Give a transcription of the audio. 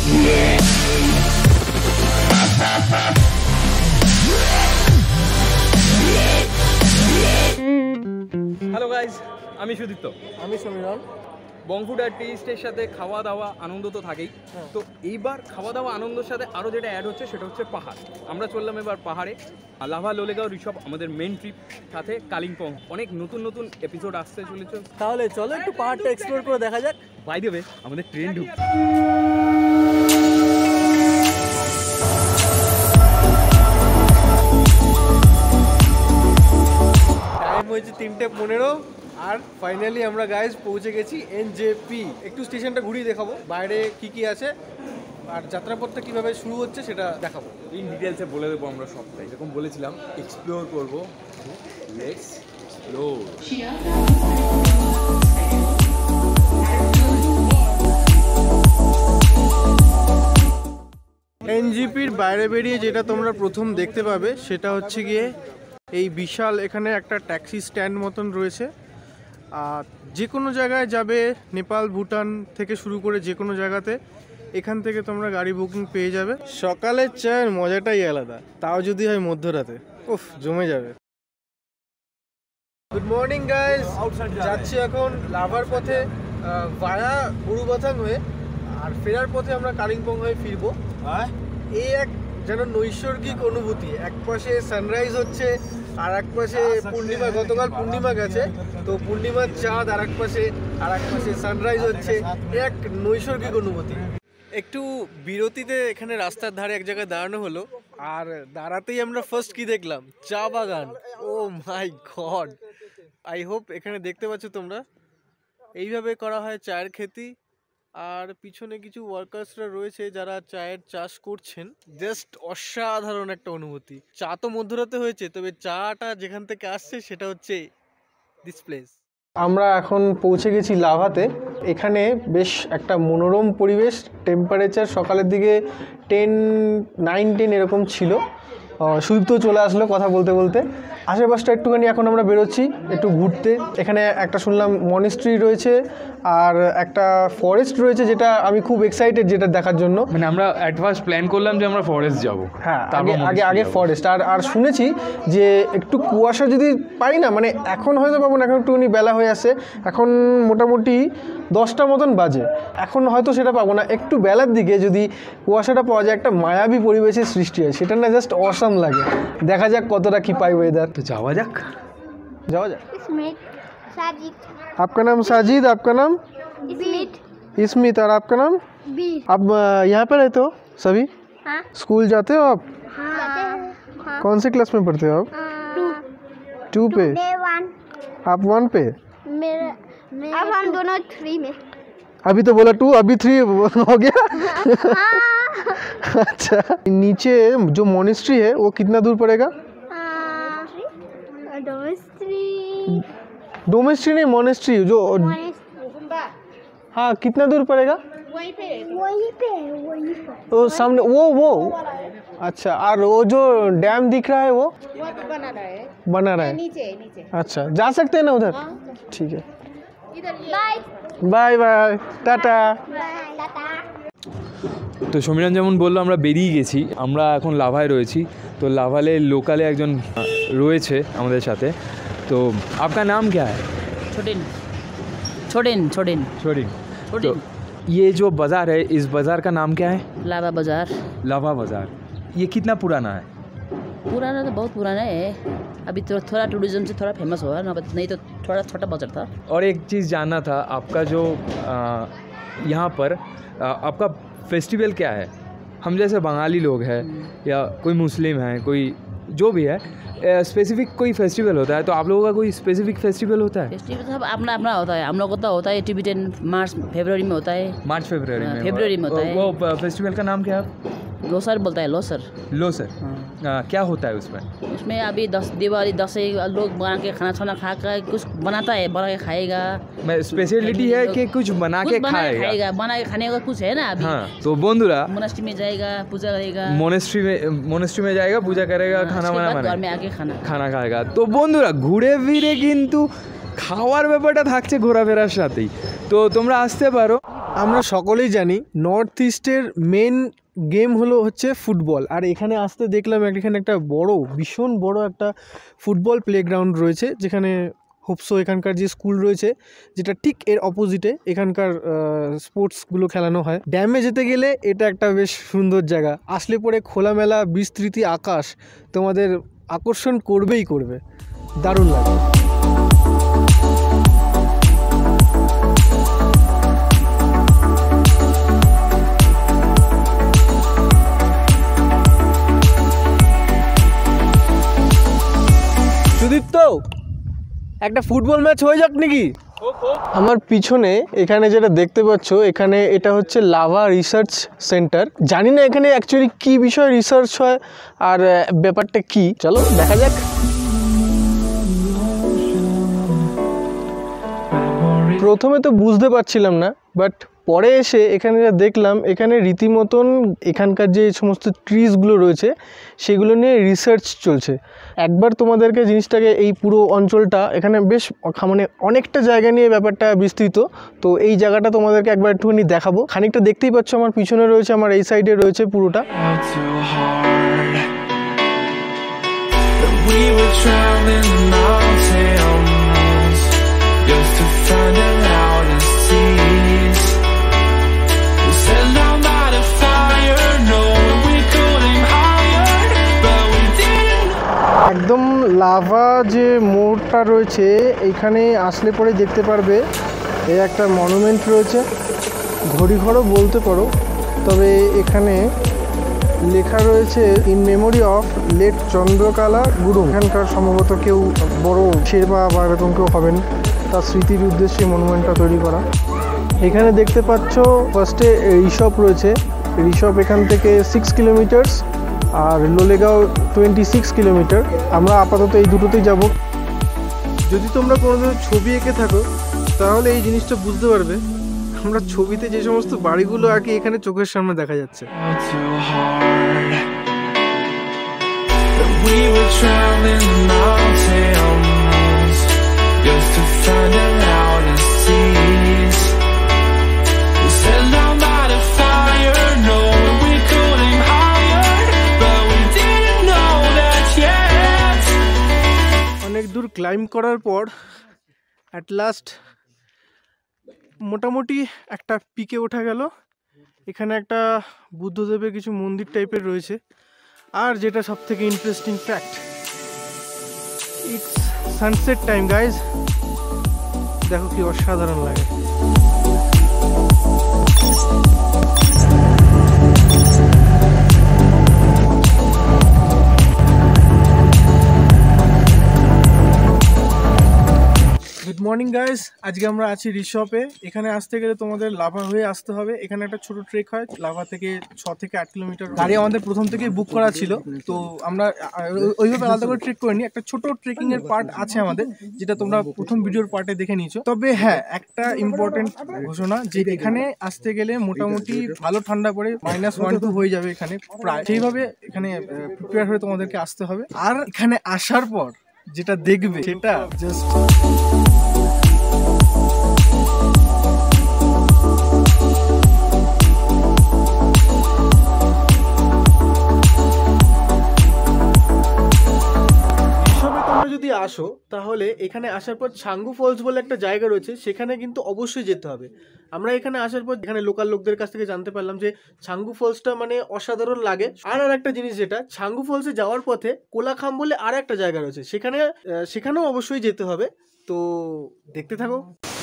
Hello guys, আমি সুদীপ্ত। আমি সমীরণ। বংফুড আর টেস্টের সাথে খাওয়া দাওয়া আনন্দ তো থাকেই। তো এইবার খাওয়া দাওয়া আনন্দের সাথে আরও যেটা অ্যাড হচ্ছে সেটা হচ্ছে পাহাড়। আমরা চললাম এবার পাহাড়ে, লাভা, লোলেগাঁও, ঋষভ আমাদের মেন ট্রিপ, সাথে কালিম্পং। অনেক নতুন নতুন এপিসোড আসতে চলেছে, তাহলে চলো একটু পাহাড়টা এক্সপ্লোর করে দেখা যাক। বাই দ্য ওয়ে আমাদের ট্রেন ঢুকছে। টাইম হয়েছে 3:15 আর ফাইনালি আমরা গাইজ পৌঁছে গেছি এনজেপি। একটু স্টেশনটা ঘুরিয়ে দেখাবো, বাইরে কি কি আছে আর যাত্রাপথটা কিভাবে শুরু হচ্ছে সেটা দেখাবো। ইন ডিটেলসে বলে দেবো আমরা সবটাই, যেরকম বলেছিলাম এক্সপ্লোর করবো। Let's explore. এনজিপির বাইরে বেরিয়ে যেটা তোমরা প্রথম দেখতে পাবে সেটা হচ্ছে গিয়ে এই বিশাল এখানে একটা ট্যাক্সি স্ট্যান্ড মতন রয়েছে। আর যে কোনো জায়গায় যাবে, নেপাল, ভুটান থেকে শুরু করে যে কোনো জায়গাতে এখান থেকে তোমরা গাড়ি বুকিং পেয়ে যাবে। সকালের চায়ের মজাটাই আলাদা, তাও যদি হয় মধ্যরাতে, উফ জমে যাবে। গুড মর্নিং গাইজ, যাচ্ছি এখন লাভার পথে ভায়া বুড়ুবাথান হয়ে, আর ফেরার পথে আমরা কালিম্পং হয়ে ফিরবো। এই এক যেন নৈসর্গিক অনুভূতি, এক পাশে সানরাইজ হচ্ছে আর এক পাশে পূর্ণিমা, গতকাল পূর্ণিমা গেছে তো পূর্ণিমার চাঁদ, আর এক পাশে সানরাইজ হচ্ছে, এক নৈসর্গিক অনুভূতি। একটু বিরতিতে এখানে রাস্তার ধারে এক জায়গায় দাঁড়ানো হলো, আর দাঁড়াতেই আমরা ফার্স্ট কি দেখলাম, চা বাগান। Oh my god, I hope এখানে দেখতে পাচ্ছ তোমরা, এইভাবে করা হয় চায়ের খেতি। আর পিছনে কিছু ওয়ার্কার্সরা রয়েছে যারা চায়ের চাষ করছেন। জাস্ট অসাধারণ একটা অনুভূতি। চা তো মধ্যরাতে হয়েছে, তবে চাটা যেখান থেকে আসছে সেটা হচ্ছে দিস প্লেস। আমরা এখন পৌঁছে গেছি লাভাতে। এখানে বেশ একটা মনোরম পরিবেশ, টেম্পারেচার সকালের দিকে 9-10 এরকম ছিল। সুদীপ্ত চলে আসলো কথা বলতে বলতে। আশেপাশটা একটুখানি এখন আমরা বেরোচ্ছি একটু ঘুরতে। এখানে একটা শুনলাম মনেস্ট্রি রয়েছে আর একটা ফরেস্ট রয়েছে, যেটা আমি খুব এক্সাইটেড যেটা দেখার জন্য। মানে আমরা অ্যাট ফার্স্ট প্ল্যান করলাম যে আমরা ফরেস্ট যাব। হ্যাঁ, আগে ফরেস্ট। আর শুনেছি যে একটু কুয়াশা যদি পাই না, মানে এখন হয়তো পাবো না, এখন একটুখানি বেলা হয়ে আসে, এখন মোটামুটি 10টা মতন বাজে, এখন হয়তো সেটা পাবো না। একটু বেলার দিকে যদি কুয়াশাটা পাওয়া যায়, একটা মায়াবী পরিবেশের সৃষ্টি হয়, সেটা না জাস্ট অসাম লাগে। দেখা যাক কতটা কি পাই ওয়েদার। তো যাওয়া যাক। आपका नाम साजिद, आपका नाम स्मित, और आपका नाम आप यहाँ पे रहते हो सभी? हाँ? स्कूल जाते हो आप? हाँ। कौन से क्लास में पढ़ते हो आप? 2 पे। आप 1 पे? अब हम दोनों 3 में। अभी तो बोला 2, अभी 3 हो गया। अच्छा, नीचे जो मोनेस्ट्री है वो कितना दूर पड़ेगा? डोमेस्ट्री नहीं, मोनेस्ट्री जो, हाँ कितना दूर पड़ेगा? वहीं पे तो सामने वो अच्छा, और वो जो डैम दिख रहा है वो बना रहा है नीचे। अच्छा, जा सकते हैं ना उधर? ठीक है, बाय बाय बाय, टाटा। তো সমীরণ যেমন বললো, আমরা বেরিয়ে গেছি, আমরা এখন লাভায় রয়েছি। তো লাভালে লোকালে একজন রয়েছে আমাদের সাথে। तो आपका नाम क्या है? छोड़िन। तो ये जो बाज़ार है, इस बाज़ार का नाम क्या है? लावा बाज़ार। लावा बाज़ार। ये कितना पुराना है? पुराना तो बहुत पुराना है, अभी तो थोड़ा टूरिज्म से थोड़ा फेमस हुआ, नहीं तो थोड़ा छोटा बाज़ार था। और एक चीज़ जानना था, आपका जो यहाँ पर आपका फेस्टिवल क्या है? हम जैसे बंगाली लोग हैं या कोई मुस्लिम है, कोई जो भी है, स्पेसिफिक कोई फेस्टिवल होता है, तो आप लोगों का कोई स्पेसिफिक फेस्टिवल होता है? फेस्टिवल सब अपना अपना होता है। हम लोग को तो होता है टिबेटन मार्च फरवरी में होता है। मार्च फरवरी में होता है। वो फेस्टिवल का नाम क्या है? लोसर बोलता है, लोसर। क्या होता है उसमें? उसमें अभी 10 दिवाली 10 लोग बना के खाना खा कर कुछ बनाता है, बना के खाएगा। स्पेशलिटी है कि कुछ बना के खाएगा, बना के खाने का कुछ है ना अभी। हाँ, तो बंधुरा मोनेस्ट्री में जाएगा, पूजा करेगा, मोनेस्ट्री में जाएगा, पूजा करेगा, खाना घर में आके খানা খায়গা। তো বন্ধুরা ঘুরে ফিরে কিন্তু খাওয়ার ব্যাপারটা থাকছে ঘোরাফেরার সাথেই, তো তোমরা আসতে পারো। আমরা সকলেই জানি নর্থ ইস্টের মেন গেম হচ্ছে ফুটবল, আর এখানে আসতে দেখলাম এখানে একটা ভীষণ বড় একটা ফুটবল প্লেগ্রাউন্ড রয়েছে, যেখানে হোপসো এখানকার যে স্কুল রয়েছে যেটা ঠিক এর অপোজিটে এখানকার স্পোর্টসগুলো খেলানো হয়। ড্যামে যেতে গেলে এটা একটা বেশ সুন্দর জায়গা, আসলে পরে খোলামেলা বিস্তৃতি আকাশ তোমাদের আকর্ষণ করবেই করবে, দারুণ লাগে। তো একটা ফুটবল ম্যাচ হয়ে যাক নাকি? আমার পিছনে এখানে যেটা দেখতে পাচ্ছ এখানে এটা হচ্ছে লাভা রিসার্চ সেন্টার। জানি না এখানে অ্যাকচুয়ালি কি বিষয় রিসার্চ হয় আর ব্যাপারটা কি, চলো দেখা যাক। প্রথমে তো বুঝতে পারছিলাম না, বাট পরে এসে এখানে যা দেখলাম এখানে রীতিমতন এখানকার যে সমস্ত ট্রিজগুলো রয়েছে সেগুলো নিয়ে রিসার্চ চলছে। একবার তোমাদেরকে জিনিসটাকে এই পুরো অঞ্চলটা এখানে বেশ মানে অনেকটা জায়গা নিয়ে ব্যাপারটা বিস্তৃত, তো এই জায়গাটা তোমাদেরকে একবার একটুখানি দেখাবো। খানিকটা দেখতেই পাচ্ছ আমার পিছনে রয়েছে, আমার এই সাইডে রয়েছে পুরোটা। একদম লাভা যে মোড়টা রয়েছে এইখানে আসলে পরে দেখতে পারবে এই একটা মনুমেন্ট রয়েছে, ঘড়িঘরও বলতে পারো, তবে এখানে লেখা রয়েছে in memory of late Chandrakala Gurung. এখানকার সম্ভবত কেউ বড় শেরপা বা এরকম কেউ হবেন, তার স্মৃতির উদ্দেশ্যে মনুমেন্টটা তৈরি করা। এখানে দেখতে পাচ্ছ ফার্স্টে ঋষভ রয়েছে, ঋষভ এখান থেকে 6 কিলোমিটার্স আর লোলেগাঁও 26 কিলোমিটার। আমরা আপাতত এই দুটোতেই যাব। যদি তোমরা কোনোদিন ছবি এঁকে থাকো তাহলে এই জিনিসটা বুঝতে পারবে, আমরা ছবিতে যে সমস্ত বাড়িগুলো আর কি এখানে চোখের সামনে দেখা যাচ্ছে। অনেক দূর ক্লাইম্ব করার পর অ্যাট লাস্ট মোটামুটি একটা পিকে ওঠা গেল। এখানে একটা বুদ্ধদেবের কিছু মন্দির টাইপের রয়েছে, আর যেটা সব থেকে interesting fact, it's sunset time guys. দেখো কি অসাধারণ লাগে। গুড মর্নিং গাইজ, আজকে আমরা আছি ঋষভে। এখানে আসতে গেলে তোমাদের লাভা হয়ে আসতে হবে। এখানে একটা ছোট ট্রেক হয়, লাভা থেকে 6 থেকে 8 কিলোমিটার। গাড়ি আমাদের প্রথম থেকেই বুক করা ছিল, তো আমরা ওইভাবে আলাদা করে ট্রেক করিনি। একটা ছোট ট্রেকিং এর পার্ট আছে আমাদের, যেটা তোমরা প্রথম ভিডিওর পার্টে দেখে নিয়েছো। তবে হ্যাঁ, একটা ইম্পর্টেন্ট ঘোষণা, যে এখানে আসতে গেলে মোটামুটি ভালো ঠান্ডা পড়ে, -1-2 হয়ে যাবে এখানে প্রায়। সেইভাবে এখানে প্রিপেয়ার হয়ে তোমাদেরকে আসতে হবে। আর এখানে আসার পর যেটা দেখবে সেটা জাস্ট যদি আসো তাহলে এখানে আসার পর ছাঙ্গু ফলস বলে একটা জায়গা রয়েছে, সেখানে কিন্তু অবশ্যই যেতে হবে। আমরা এখানে আসার পর এখানে লোকাল লোকদের কাছ থেকে জানতে পারলাম যে ছাঙ্গু ফলসটা মানে অসাধারণ লাগে। আর একটা জিনিস, যেটা ছাঙ্গু ফলসে যাওয়ার পথে কোলাখাম বলে আর একটা জায়গা রয়েছে, সেখানেও অবশ্যই যেতে হবে। তো দেখতে থাকো।